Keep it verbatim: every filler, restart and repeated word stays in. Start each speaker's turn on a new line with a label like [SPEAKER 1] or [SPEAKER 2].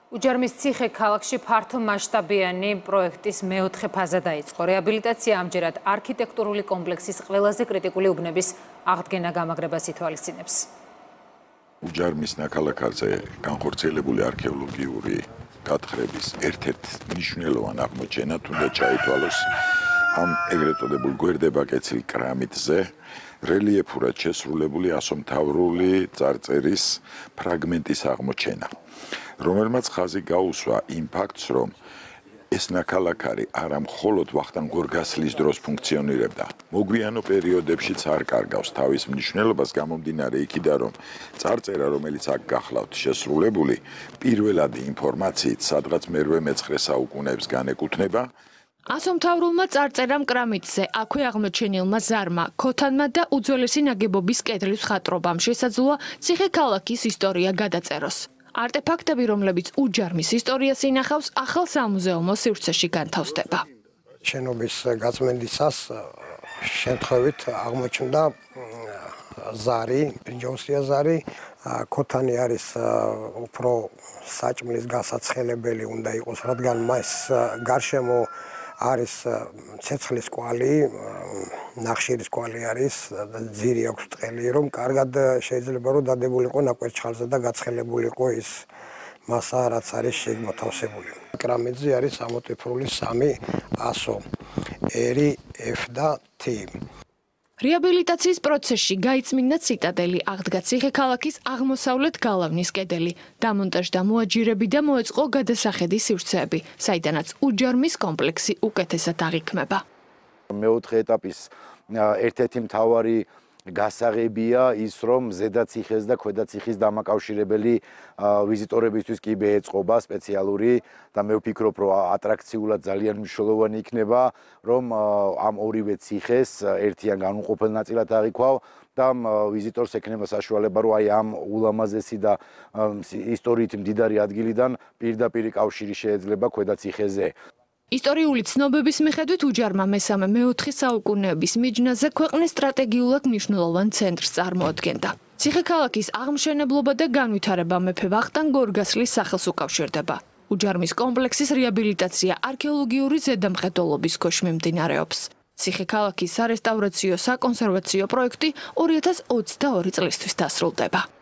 [SPEAKER 1] უჯარმის ციხე-ქალაქში ფართო მასშტაბიანი პროექტის მეოთხე ფაზა დაიწყო. რეაბილიტაცია ამჯერად არქიტექტურული კომპლექსის ყველაზე კრიტიკული უბნების აღდგენა გამაგრებას ითვალისწინებს.
[SPEAKER 2] უჯარმის ნაქალაქარზე განხორციელებული არქეოლოგიური გათხრების ერთ-ერთი მნიშვნელოვანი აღმოჩენა თუნდაც ჩაითვალოს ამ ეგრეთ წოდებულ გვერდებაკეცილ კრამიტზე რელიეფურად შესრულებული ასომთავრული წარწერის ფრაგმენტის აღმოჩენა, რომელმაც ხაზი გაუსვა იმ ფაქტს, რომ ეს ნაქალაქარი არა მხოლოდ ვახტანგ გორგასლის დროს ფუნქციონირებდა, მოგვიანო პერიოდებშიც არ კარგავს თავის მნიშვნელობას გამომდინარე იქიდან, რომ წარწერა, რომელიც აქ გახლავთ შესრულებული, პირველადი ინფორმაციით, სადღაც მერვე მეცხრე საუკუნეებს განეკუთვნება.
[SPEAKER 3] ასომთავრულმა წარწერამ კრამიტზე, აქვე აღმოჩენილმა ზარმა, ქოთანმა და უძველესი ნაგებობის კედლის ხატრობამ შესაძლოა ციხე-ქალაქის ისტორია გადაწეროს. არტეფაქტები, რომლებიც უჯარმის ისტორიას ინახავს, ახალ სამუზეუმო სივრცეში განთავსდება.
[SPEAKER 4] შენობის გაწმენდისას შემთხვევით აღმოჩნდა ზარი, ბრინჯაოსია ზარი, ქოთანი არის უფრო საჭმლის გასაცხელებელი უნდა იყოს, რადგან მას გარშემო არის ცეცხლის კვალი, ნახშირის კვალი არის, ძირი აქვს ტყელი, რომ კარგად შეიძლება რომ დადებულიყო ნაკვერჩხალზე და გაცხელებულიყო ის მასა, რაც არის შემოთავსებული. კრამიტზე არის ამოტვიფრული სამი ასო, ერი, F და T.
[SPEAKER 3] რეაბილიტაციის პროცესში გაიწმინდა ციტადელი, აღდგა ციხე-ქალაქის აღმოსავლეთ გალავნის კედელი, დამონტაჟდა მოაჯირები და მოეწყო გადასახედი სივრცეები, საიდანაც უჯარმის კომპლექსი უკეთესად აღიქმება.
[SPEAKER 5] მეოთხე ეტაპის ერთ-ერთი მთავარი გასაღებია ის, რომ ზედა ციხეს და ქვედა ციხის დამაკავშირებელი ვიზიტორებისთვის კი ეწყობა სპეციალური და მე ვფიქრობ, რომ ატრაქციულად ძალიან მნიშვნელოვანი იქნება, რომ ამ ორივე ციხეს ერთიან განუყოფელ ნაწილად აღიქვავ და ვიზიტორს ექნება საშუალება, რომ აი ამ ულამაზესი და ისტორიით მდიდარი ადგილიდან პირდაპირ კავშირი შეეძლება ქვედა ციხეზე.
[SPEAKER 3] ისტორიული ცნობების მიხედვით უჯარმა მესამე მეოთხე საუკუნეების მიჯნაზე ქვეყნის სტრატეგიულად მნიშვნელოვან ცენტრს წარმოადგენდა. ციხე-ქალაქის აღმშენებლობა და განვითარება მეფე ვახტანგ გორგასლის სახელს უკავშირდება. უჯარმის კომპლექსის რეაბილიტაცია არქეოლოგიური ზედამხედველობის ქვეშ მიმდინარეობს. ციხე-ქალაქის სარესტავრაციო საკონსერვაციო პროექტი ორი ათას ოცდაორი წლისთვის დასრულდება.